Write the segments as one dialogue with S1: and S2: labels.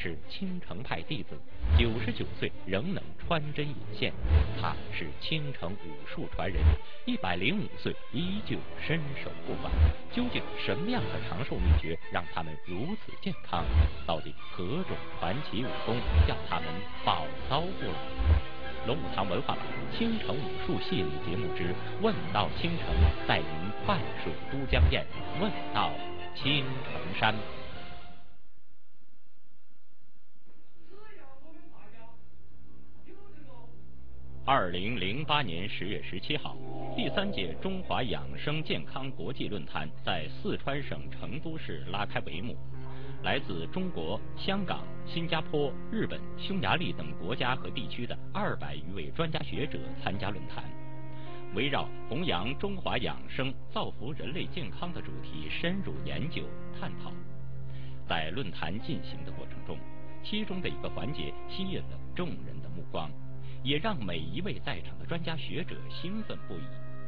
S1: 是青城派弟子，99岁仍能穿针引线。他是青城武术传人，105岁依旧身手不凡。究竟什么样的长寿秘诀让他们如此健康？到底何种传奇武功叫他们宝刀不老？龙武堂文化版青城武术系列节目之问道青城，带您拜水都江堰，问道青城山。2008年10月17号，第3届中华养生健康国际论坛在四川省成都市拉开帷幕。来自中国、香港、新加坡、日本、匈牙利等国家和地区的200余位专家学者参加论坛，围绕弘扬中华养生、造福人类健康的主题深入研究探讨。在论坛进行的过程中，其中的一个环节吸引了众人的目光，也让每一位在场的专家学者兴奋不已。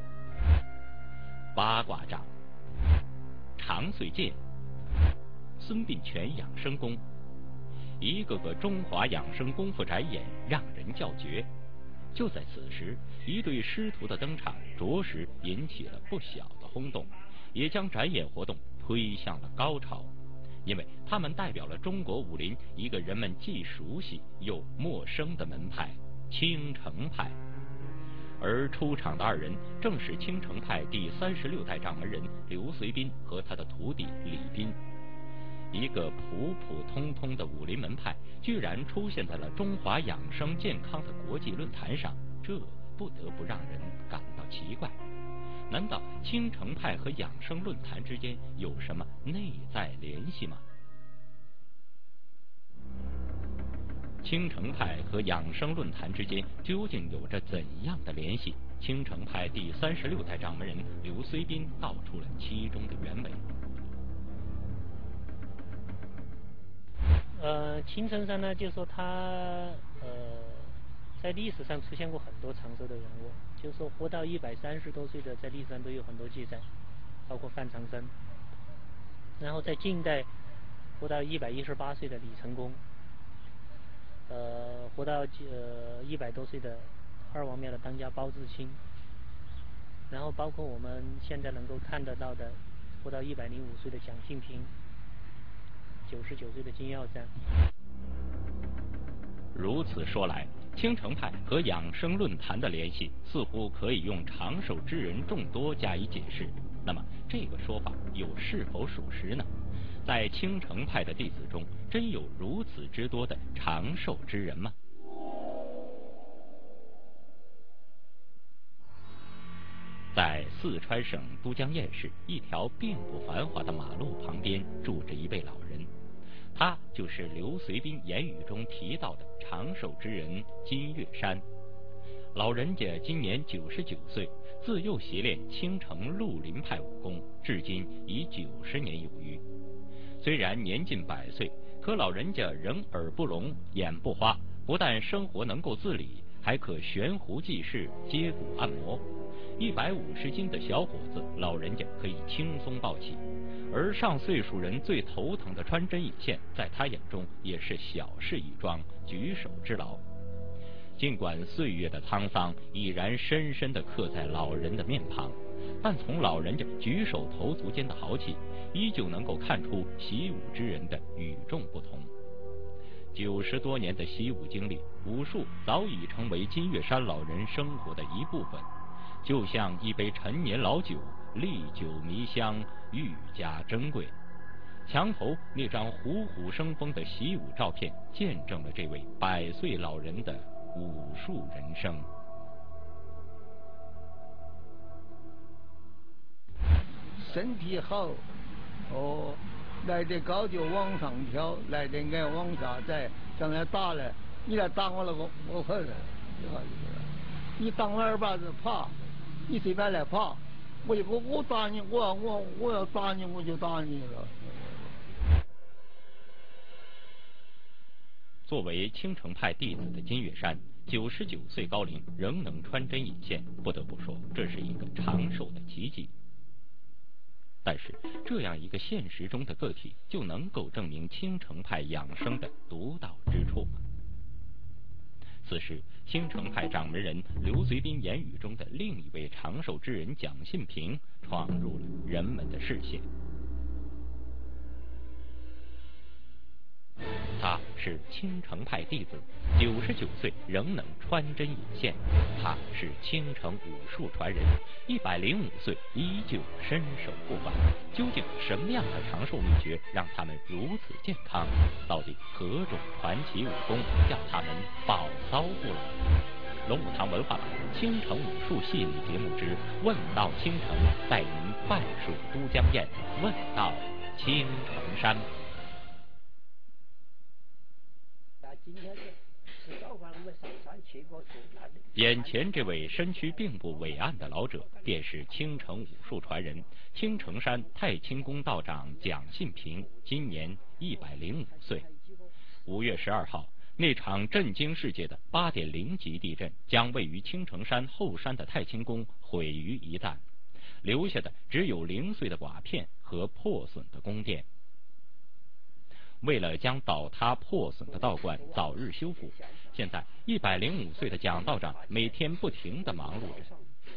S1: 八卦掌、长穗剑、孙膑拳养生功，一个个中华养生功夫展演让人叫绝。就在此时，一对师徒的登场着实引起了不小的轰动，也将展演活动推向了高潮。因为他们代表了中国武林一个人们既熟悉又陌生的门派——青城派。而出场的二人正是青城派第36代掌门人刘随斌和他的徒弟李斌。一个普普通通的武林门派，居然出现在了中华养生健康的国际论坛上，这不得不让人感到奇怪。难道青城派和养生论坛之间有什么内在联系吗？青城派和养生论坛之间究竟有着怎样的联系？青城派第36代掌门人刘随斌道出了其中的原委。
S2: 青城山呢，就说他在历史上出现过很多长寿的人物，就说活到130多岁的，在历史上都有很多记载，包括范长生。然后在近代活到118岁的李成功，活到100多岁的二王庙的当家包志清，然后包括我们现在能够看得到的活到105岁的蒋庆平，99岁的金耀山。
S1: 如此说来，青城派和养生论坛的联系似乎可以用长寿之人众多加以解释。那么这个说法又是否属实呢？在青城派的弟子中，真有如此之多的长寿之人吗？在四川省都江堰市一条并不繁华的马路旁边，住着一位老人。他就是刘随斌言语中提到的长寿之人金岳山。老人家今年99岁，自幼习练青城绿林派武功，至今已90年有余。虽然年近100岁，可老人家仍耳不聋眼不花，不但生活能够自理，还可悬壶济世、接骨按摩。150斤的小伙子，老人家可以轻松抱起。而上岁数人最头疼的穿针引线，在他眼中也是小事一桩，举手之劳。尽管岁月的沧桑已然深深地刻在老人的面庞，但从老人家举手投足间的豪气，依旧能够看出习武之人的与众不同。90多年的习武经历，武术早已成为金岳山老人生活的一部分，就像一杯陈年老酒，历久弥香，愈加珍贵。墙头那张虎虎生风的习武照片，见证了这位100岁老人的武术人生。
S3: 身体好，来得高就往上跳，来得矮往下栽。像来打了，你来打我了，我回来，你打我2把子爬，你随便来爬。我打你，我要打你，我就打你了。
S1: 作为青城派弟子的金岳山，99岁高龄仍能穿针引线，不得不说这是一个长寿的奇迹。但但是这样一个现实中的个体，就能够证明青城派养生的独到之处吗？此时，青城派掌门人刘随斌言语中的另一位长寿之人蒋信平闯入了人们的视线。他是青城派弟子，99岁仍能穿针引线。他是青城武术传人，105岁依旧身手不凡。究竟什么样的长寿秘诀让他们如此健康？到底何种传奇武功叫他们宝刀不老？龙武堂文化版青城武术系列节目之问道青城，带您拜数都江堰，问道青城山。
S4: 今天吃早饭，我们上山去过去那里。
S1: 眼前这位身躯并不伟岸的老者，便是青城武术传人青城山太清宫道长蒋信平，今年105岁。5月12号，那场震惊世界的8.0级地震，将位于青城山后山的太清宫毁于一旦，留下的只有零碎的瓦片和破损的宫殿。为了将倒塌破损的道观早日修复，现在105岁的蒋道长每天不停地忙碌着。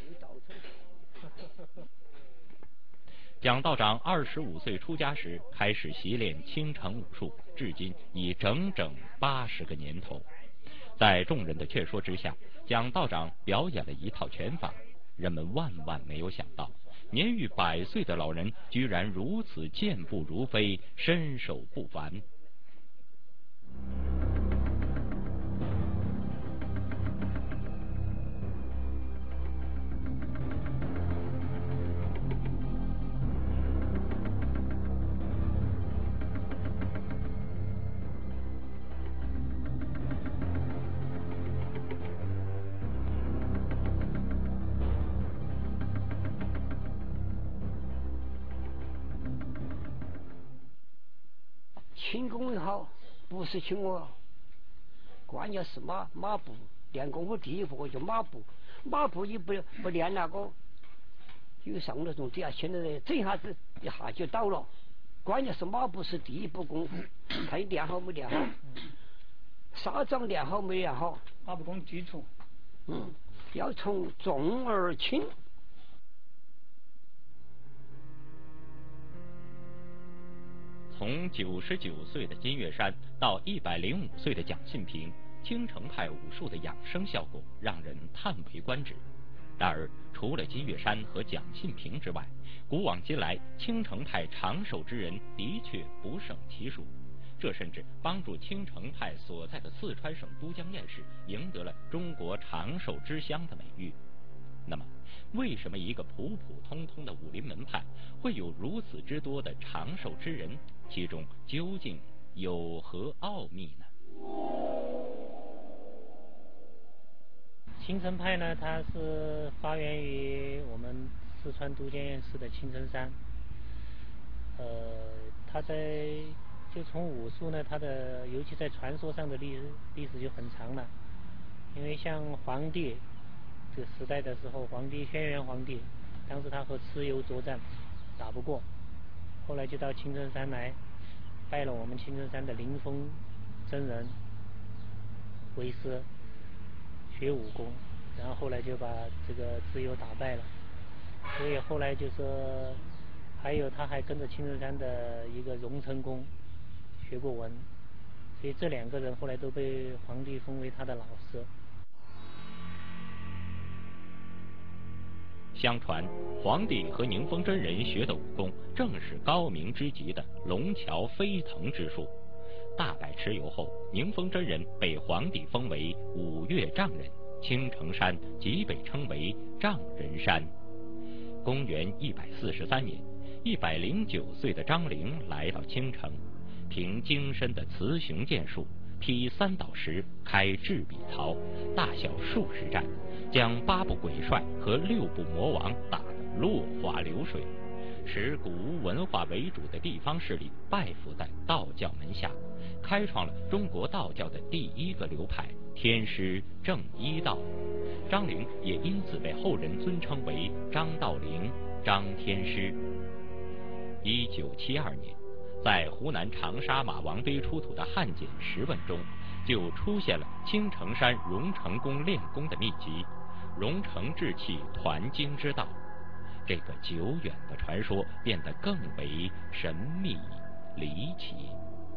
S1: 蒋道长25岁出家时开始习练青城武术，至今已整整80个年头。在众人的劝说之下，蒋道长表演了一套拳法。人们万万没有想到，年逾100岁的老人居然如此健步如飞，身手不凡。
S4: 轻功也好，不是轻我，关键是马步练功夫。第一步我就马步你不练那个，有上那种底下现在整下子一下就倒了。关键是马步是第一步功夫，看你练好没练好，沙掌练好没练好。
S3: 马步功基础，
S4: 要从重而轻。
S1: 从99岁的金岳山到105岁的蒋信平，青城派武术的养生效果让人叹为观止。然而，除了金岳山和蒋信平之外，古往今来青城派长寿之人的确不胜其数。这甚至帮助青城派所在的四川省都江堰市赢得了中国长寿之乡的美誉。那么，为什么一个普普通通的武林门派会有如此之多的长寿之人？其中究竟有何奥秘呢？
S2: 青城派呢，它是发源于我们四川都江堰市的青城山。它就从武术呢，它的尤其在传说上的历史就很长了。因为像皇帝这个时代的时候，轩辕皇帝，当时他和蚩尤作战打不过，后来就到青城山来拜了我们青城山的灵峰真人为师学武功，然后后来就把这个蚩尤打败了。所以后来就说，还有他还跟着青城山的一个荣成公学过文，所以这2个人后来都被皇帝封为他的老师。
S1: 相传，皇帝和宁风真人学的武功正是高明之极的龙桥飞腾之术。大败蚩尤后，宁风真人被皇帝封为5岳丈人，青城山即被称为丈人山。公元143年，109岁的张陵来到青城，凭精深的雌雄剑术，劈3倒10，开智比曹，大小数十战，将8部鬼帅和6部魔王打得落花流水，使古吴文化为主的地方势力拜服在道教门下，开创了中国道教的第1个流派天师正一道。张陵也因此被后人尊称为张道陵、张天师。 1972年，在湖南长沙马王堆出土的汉简石文中，就出现了青城山荣成公练功的秘籍“荣成志气团经之道”。这个久远的传说变得更为神秘离奇。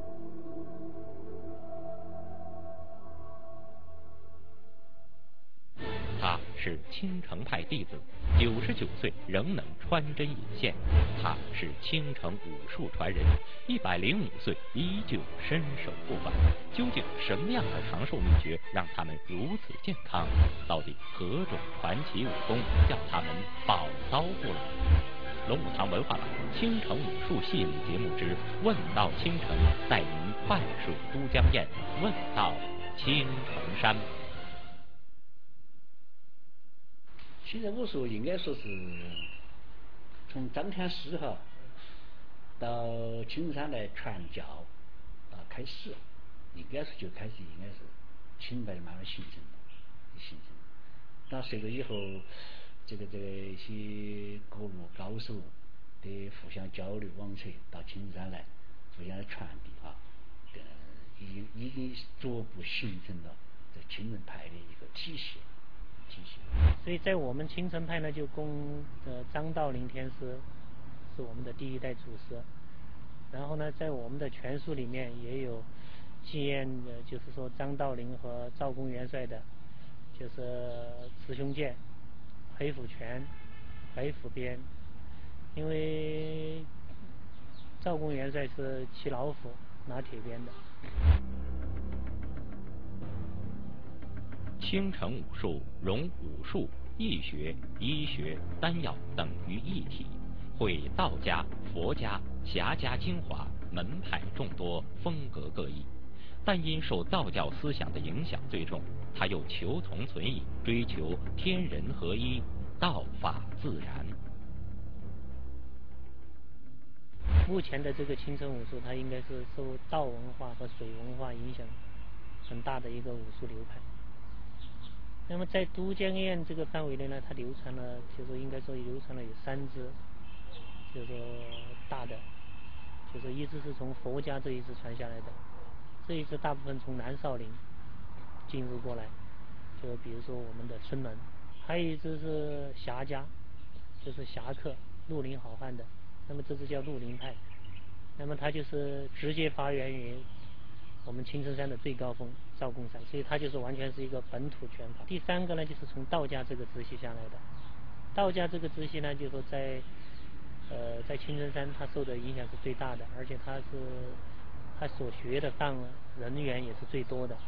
S1: 他是青城派弟子，99岁仍能穿针引线。他是青城武术传人，105岁依旧身手不凡。究竟什么样的长寿秘诀让他们如此健康？到底何种传奇武功叫他们宝刀不老？龙武堂文化版青城武术系列节目之《问道青城》，带您快水都江堰，问道青城山。
S5: 青城武术应该说是从张天师到青山来传教开始，应该是就开始应该是清代慢慢形成。那随着以后这个一些各路高手的互相交流往来，到青山来互相的传递已经逐步形成了这青城派的一个体系。
S2: 所以在我们青城派呢，就供张道陵天师是我们的第一代祖师。然后呢，在我们的拳书里面也有纪念就是说张道陵和赵公元帅的，就是雌雄剑、黑虎拳、白虎鞭。因为赵公元帅是骑老虎拿铁鞭的。
S1: 青城武术融武术、易学、医学、丹药等于一体，汇道家、佛家、侠家精华，门派众多，风格各异。但因受道教思想的影响最重，他又求同存异，追求天人合一、道法自然。
S2: 目前的这个青城武术，它应该是受道文化和水文化影响很大的一个武术流派。那么在都江堰这个范围内呢，它流传了，就是应该说流传了有3支，就是说大的，就是一支是从佛家这一支传下来的，这一支大部分从南少林进入过来，就比如说我们的孙门，还有一支是侠家，就是侠客绿林好汉的，那么这支叫绿林派，那么它就是直接发源于我们青城山的最高峰赵公山，所以它就是完全是一个本土拳法。第3个呢，就是从道家这个支系下来的。道家这个支系呢，就是说在青城山它受的影响是最大的，而且它所学的人员也是最多的。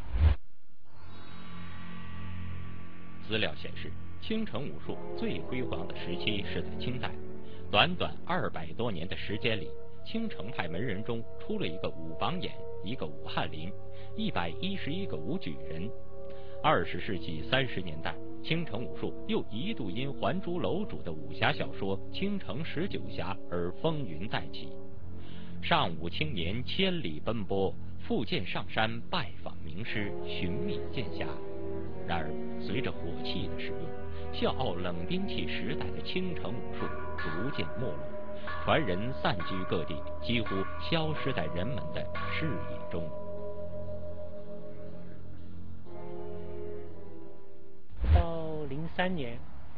S1: 资料显示，青城武术最辉煌的时期是在清代，短短200多年的时间里，青城派门人中出了一个武榜眼，一个武翰林，111个武举人。20世纪30年代，青城武术又一度因《还珠楼主》的武侠小说《青城19侠》而风云再起。上武青年千里奔波，复见上山拜访名师，寻觅剑侠。然而，随着火器的使用，笑傲冷兵器时代的青城武术逐渐没落，传人散居各地，几乎消失在人们的视野中。
S2: 到03年，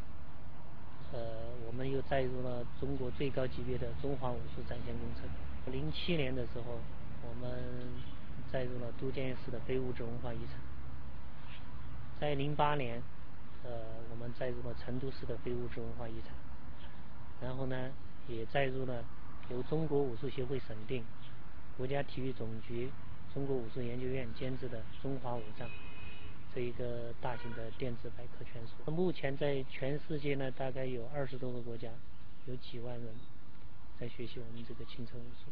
S2: 我们又载入了中国最高级别的中华武术展现工程。07年的时候，我们载入了都江堰市的非物质文化遗产。在08年，我们载入了成都市的非物质文化遗产。然后呢，也载入了由中国武术协会审定、国家体育总局、中国武术研究院监制的中华武藏这一个大型的电子百科全书。目前在全世界呢，大概有20多个国家，有几万人在学习我们这个青城武术。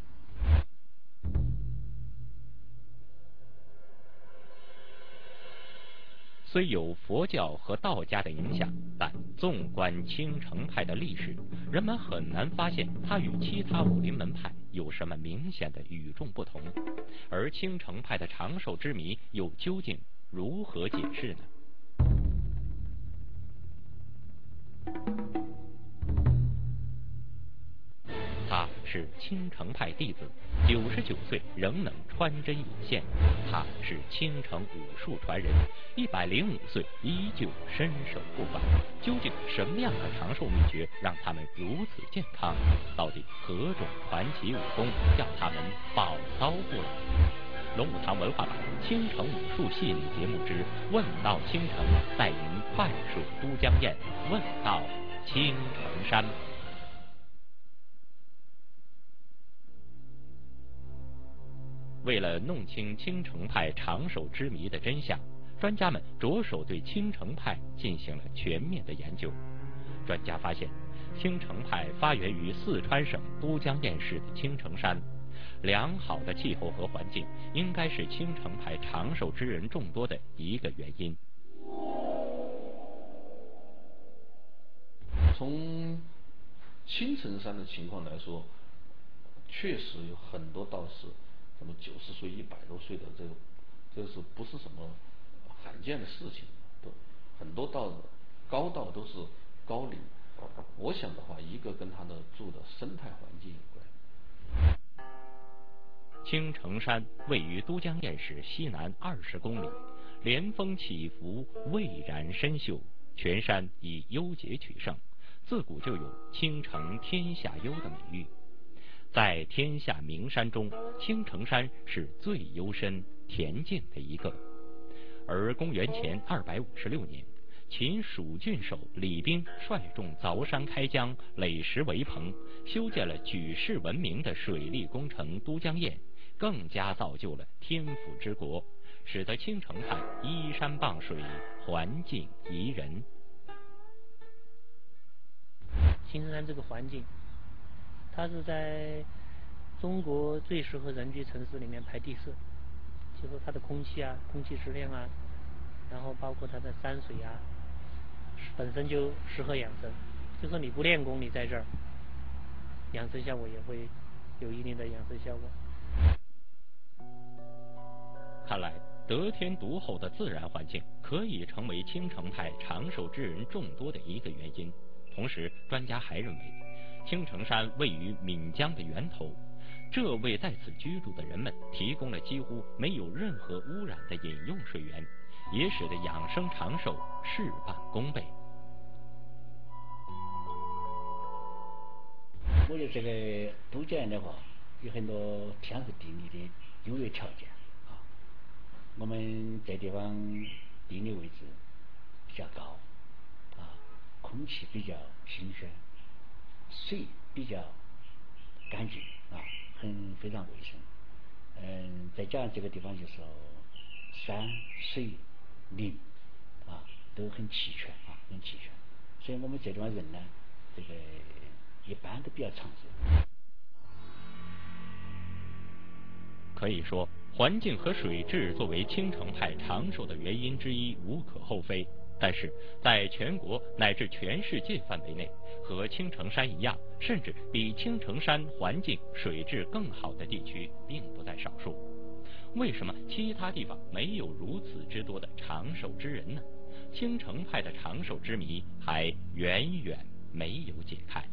S1: 虽有佛教和道家的影响，但纵观青城派的历史，人们很难发现它与其他武林门派有什么明显的与众不同。而青城派的长寿之谜又究竟如何解释呢？它是青城派弟子，99岁仍能穿针引线。他是青城武术传人，105岁依旧身手不凡。究竟什么样的长寿秘诀让他们如此健康？到底何种传奇武功叫他们宝刀不老？龙武堂文化版青城武术系列节目之问道青城，带您快速都江堰，问道青城山。为了弄清青城派长寿之谜的真相，专家们着手对青城派进行了全面的研究。专家发现，青城派发源于四川省都江堰市的青城山。良好的气候和环境应该是青城派长寿之人众多的一个原因。
S6: 从青城山的情况来说，确实有很多道士，什么90岁、100多岁的，这是不是什么罕见的事情？很多高道都是高龄。我想的话，一个跟他的住的生态环境有关。
S1: 青城山位于都江堰市西南20公里，连峰起伏，蔚然深秀，全山以幽节取胜，自古就有青城天下幽的美誉。在天下名山中，青城山是最幽深恬静的一个。而公元前256年，秦蜀郡守李冰率众凿山开江，垒石为棚，修建了举世闻名的水利工程都江堰，更加造就了天府之国，使得青城派依山傍水，环境宜人。
S2: 青城山这个环境，它是在中国最适合人居城市里面排第4，就说它的空气啊、空气质量啊，然后包括它的山水啊，本身就适合养生。就说你不练功，你在这儿养生效果也会有一定的养生效果。
S1: 看来得天独厚的自然环境可以成为青城派长寿之人众多的一个原因。同时，专家还认为，青城山位于岷江的源头，这为在此居住的人们提供了几乎没有任何污染的饮用水源，也使得养生长寿事半功倍。
S5: 我觉得这个都江堰的话，有很多天时地利的优越条件啊。我们这地方地理位置比较高啊，空气比较新鲜，水比较干净啊，非常卫生。再加上这个地方就是山水林啊都很齐全啊，很齐全，所以我们这地方人呢，这个一般都比较长寿。
S1: 可以说，环境和水质作为青城派长寿的原因之一无可厚非。但是，在全国乃至全世界范围内，和青城山一样，甚至比青城山环境、水质更好的地区并不在少数。为什么其他地方没有如此之多的长寿之人呢？青城派的长寿之谜还远远没有解开。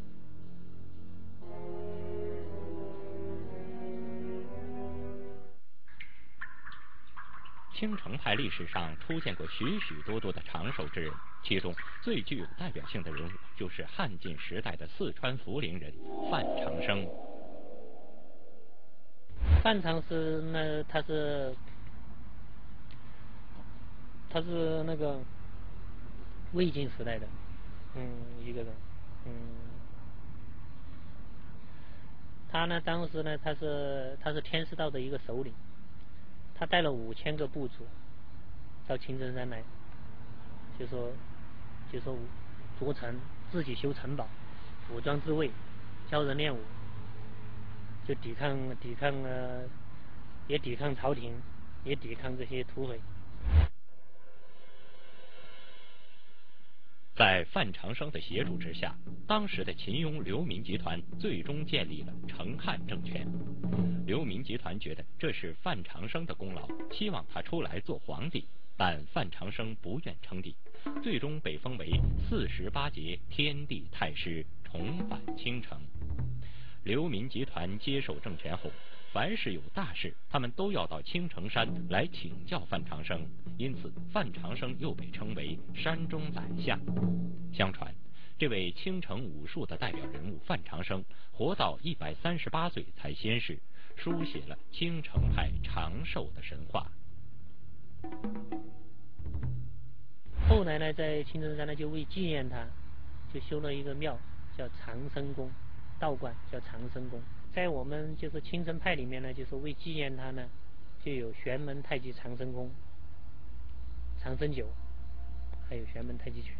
S1: 青城派历史上出现过许许多多的长寿之人，其中最具有代表性的人物就是汉晋时代的四川涪陵人范长生。
S2: 范长生呢，他是那个魏晋时代的一个人，他呢当时呢他是天师道的一个首领，他带了5000个部族到青城山来，就说筑城，自己修城堡，武装自卫，教人练武，就抵抗也抵抗朝廷，也抵抗这些土匪。
S1: 在范长生的协助之下，当时的秦雍流民集团最终建立了成汉政权。流民集团觉得这是范长生的功劳，希望他出来做皇帝，但范长生不愿称帝，最终被封为48节天地太师，重返青城。 流民集团接手政权后，凡是有大事，他们都要到青城山来请教范长生，因此范长生又被称为山中宰相。相传，这位青城武术的代表人物范长生活到138岁才仙逝，书写了青城派长寿的神话。
S2: 后来呢，在青城山呢，就为纪念他，就修了一个庙，叫长生宫，道观叫长生宫。在我们就是青城派里面呢，就是为纪念他呢，就有玄门太极长生宫、长生酒，还有玄门太极拳。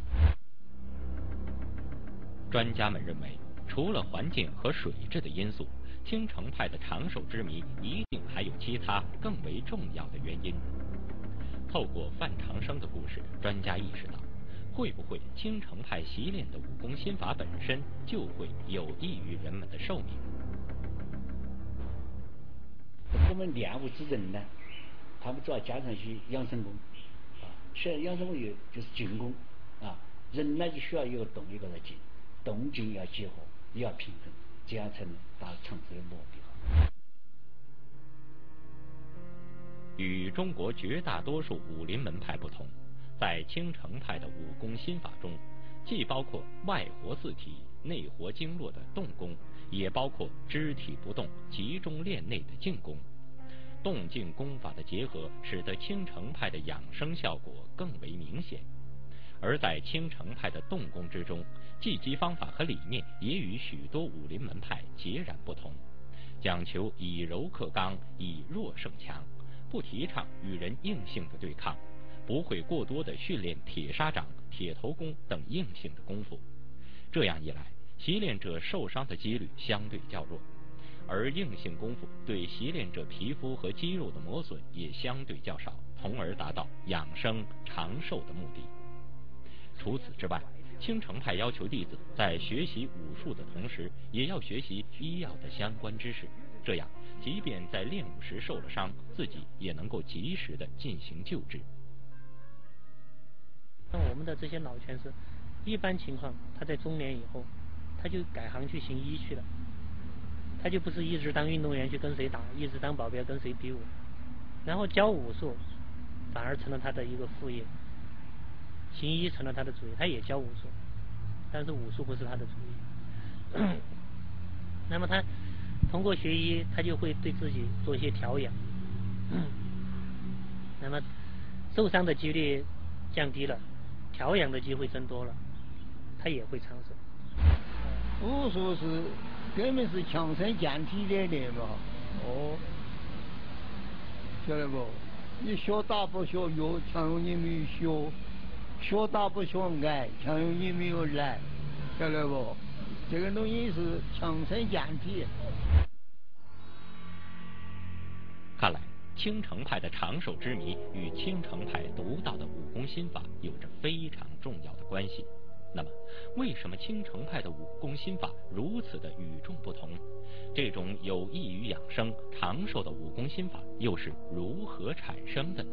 S1: 专家们认为，除了环境和水质的因素，青城派的长寿之谜一定还有其他更为重要的原因。透过范长生的故事，专家意识到，会不会青城派习练的武功心法本身就会有益于人们的寿命？
S5: 我们练武之人呢，他们主要加上一些养生功啊，虽然养生功就是静功啊，人呢就需要一个动一个静，动静要结合，也要平衡，这样才能达到长寿的目的。
S1: 与中国绝大多数武林门派不同，在青城派的武功心法中，既包括外活自体、内活经络的动功，也包括肢体不动、集中练内的静功。动静功法的结合，使得青城派的养生效果更为明显。而在青城派的动功之中，技击方法和理念也与许多武林门派截然不同，讲求以柔克刚，以弱胜强，不提倡与人硬性的对抗，不会过多的训练铁砂掌、铁头功等硬性的功夫。这样一来，习练者受伤的几率相对较弱，而硬性功夫对习练者皮肤和肌肉的磨损也相对较少，从而达到养生长寿的目的。除此之外，青城派要求弟子在学习武术的同时，也要学习医药的相关知识，这样即便在练武时受了伤，自己也能够及时的进行救治。
S2: 像我们的这些老拳师，一般情况他在中年以后，他就改行去行医去了，他就不是一直当运动员去跟谁打，一直当保镖跟谁比武，然后教武术反而成了他的一个副业，行医成了他的主业，他也教武术，但是武术不是他的主业。那么他通过学医，他就会对自己做一些调养，那么受伤的几率降低了，调养的机会增多了，他也会长寿。
S3: 武术是根本是强身健体的练嘛，哦，晓得不？你学打不学药，强如你没有学；学打不学挨，强如你没有来，晓得不？这个东西是强身健体。
S1: 看来，青城派的长寿之谜与青城派独到的武功心法有着非常重要的关系。那么，为什么青城派的武功心法如此的与众不同？这种有益于养生、长寿的武功心法又是如何产生的呢？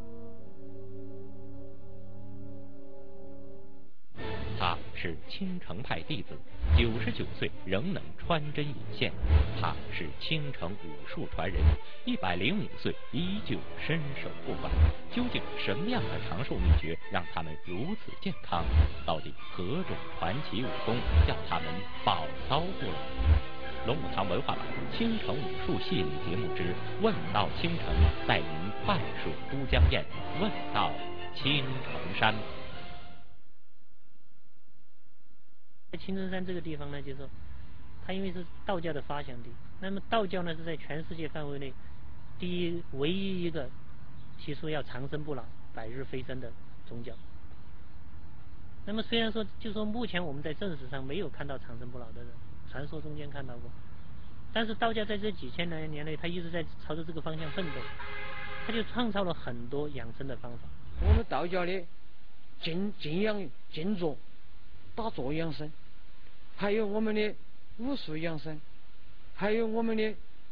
S1: 他是青城派弟子，99岁仍能穿针引线；他是青城武术传人，105岁依旧身手不凡。究竟什么样的长寿秘诀让他们如此健康？到底何种传奇武功叫他们宝刀不老？龙武堂文化版《青城武术》系列节目之《问道青城》，带您拜数都江堰，问道青城山。
S2: 在青城山这个地方呢，就是说它因为是道教的发祥地，那么道教呢是在全世界范围内唯一一个提出要长生不老、百日飞升的宗教。那么虽然说，就说目前我们在正史上没有看到长生不老的人，传说中间看到过，但是道教在这几千年内，他一直在朝着这个方向奋斗，他就创造了很多养生的方法。
S7: 我们道教的静养、静坐、打坐养生，还有我们的武术养生，还有我们的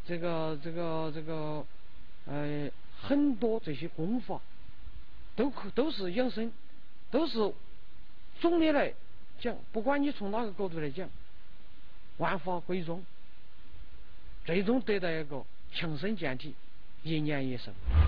S7: 很多这些功法，都是养生，都是总的来讲，不管你从哪个角度来讲，万法归宗， 最终得到一个强身健体、延年益寿。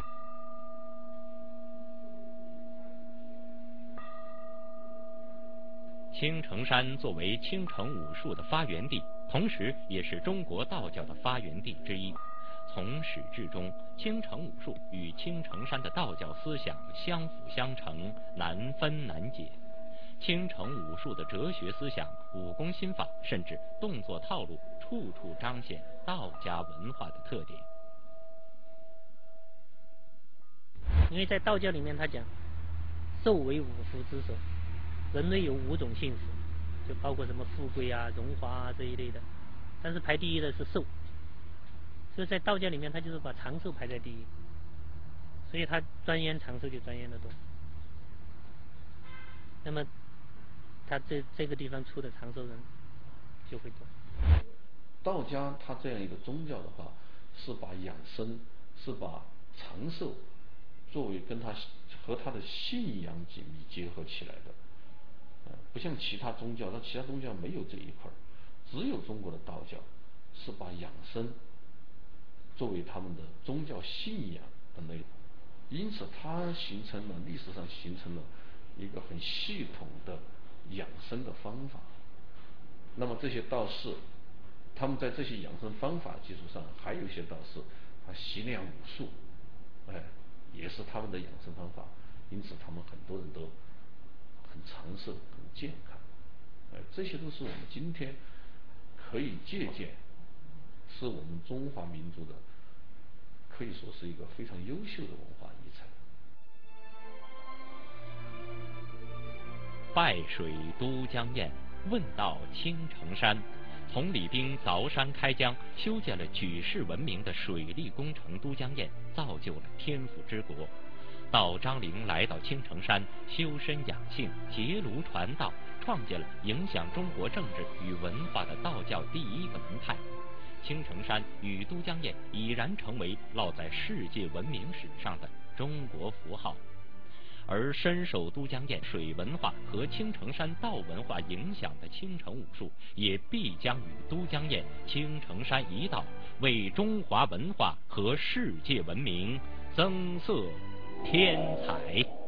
S1: 青城山作为青城武术的发源地，同时也是中国道教的发源地之一。从始至终，青城武术与青城山的道教思想相辅相成，难分难解。青城武术的哲学思想、武功心法，甚至动作套路，处处彰显道家文化的特点。
S2: 因为在道教里面，他讲寿为五福之首，人类有5种幸福，就包括什么富贵啊、荣华啊这一类的，但是排第一的是寿。所以在道教里面，他就是把长寿排在第一，所以他钻研长寿就钻研得多。那么他这个地方出的长寿人就会多。
S6: 道家他这样一个宗教的话，是把养生，是把长寿作为跟他和他的信仰紧密结合起来的。不像其他宗教，其他宗教没有这一块，只有中国的道教是把养生作为他们的宗教信仰的内容，因此它历史上形成了一个很系统的养生的方法。那么这些道士，他们在这些养生方法基础上，还有一些道士他习练武术，也是他们的养生方法，因此他们很多人都很长寿、很健康。这些都是我们今天可以借鉴，是我们中华民族的可以说是一个非常优秀的文化遗产。
S1: 拜水都江堰，问道青城山。从李冰凿山开江，修建了举世闻名的水利工程都江堰，造就了天府之国。到张陵来到青城山，修身养性，结庐传道，创建了影响中国政治与文化的道教第一个门派。青城山与都江堰已然成为烙在世界文明史上的中国符号。而深受都江堰水文化和青城山道文化影响的青城武术，也必将与都江堰、青城山一道，为中华文化和世界文明增色添彩。